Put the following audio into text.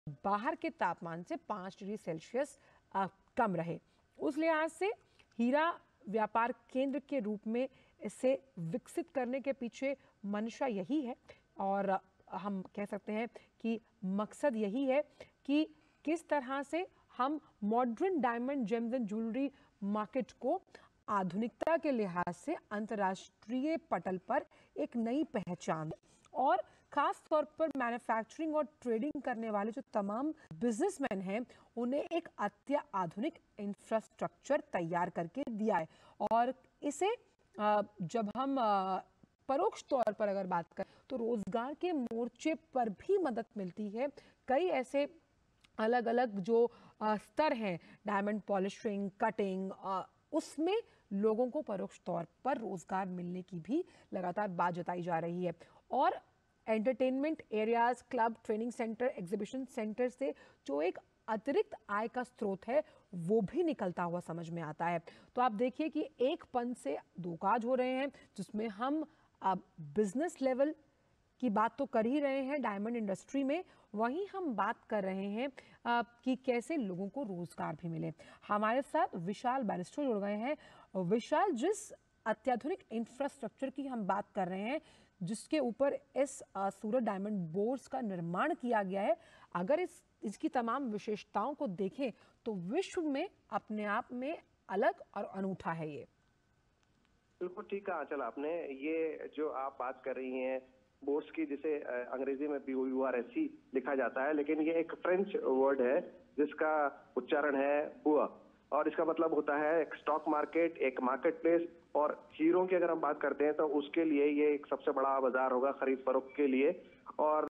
बाहर के तापमान से 5 डिग्री सेल्सियस कम रहे। उस लिहाज से हीरा व्यापार केंद्र के रूप में इसे विकसित करने के पीछे मंशा यही है, और हम कह सकते हैं कि मकसद यही है कि किस तरह से हम modern diamond gems and jewellery market को आधुनिकता के लिहाज से अंतर्राष्ट्रीय पटल पर एक नई पहचान, और खास तौर पर मैन्युफैक्चरिंग और ट्रेडिंग करने वाले जो तमाम बिजनेसमैन हैं उन्हें एक अत्याधुनिक इंफ्रास्ट्रक्चर तैयार करके दिया है। और इसे जब हम परोक्ष तौर पर अगर बात करें तो रोजगार के मोर्चे पर भी मदद मिलती है। कई ऐसे अलग अलग जो स्तर हैं, डायमंड पॉलिशिंग, कटिंग, उसमें लोगों को परोक्ष तौर पर रोजगार मिलने की भी लगातार बात जताई जा रही है। और entertainment areas, club, training centre, exhibition centre से जो एक अतिरिक्त आय का स्रोत है वो भी निकलता हुआ समझ में आता है। तो आप देखिए कि एक पंथ से दो काज हो रहे हैं, जिसमें हम बिजनेस लेवल की बात तो कर ही रहे हैं डायमंड इंडस्ट्री में, वहीं हम बात कर रहे हैं कि कैसे लोगों को रोजगार भी मिले। हमारे साथ विशाल बैरिस्टर जुड़ गए हैं। विशाल, जिस अत्याधुनिक इंफ्रास्ट्रक्चर की हम बात कर रहे हैं, जिसके ऊपर इस सूरत डायमंड बोर्ड्स का निर्माण किया गया है, अगर इसकी तमाम विशेषताओं को देखें तो विश्व में अपने आप में अलग और अनूठा है ये। बिल्कुल ठीक कहा आंचल आपने। ये जो आप बात कर रही हैं बोर्ड्स की, जिसे अंग्रेजी में BOURSE लिखा जाता है, लेकिन ये एक फ्रेंच वर्ड है जिसका उच्चारण है बुआ, और इसका मतलब होता है एक स्टॉक मार्केट, एक मार्केट प्लेस। और हीरों की अगर हम बात करते हैं तो उसके लिए ये एक सबसे बड़ा बाजार होगा खरीद फरोख्त के लिए। और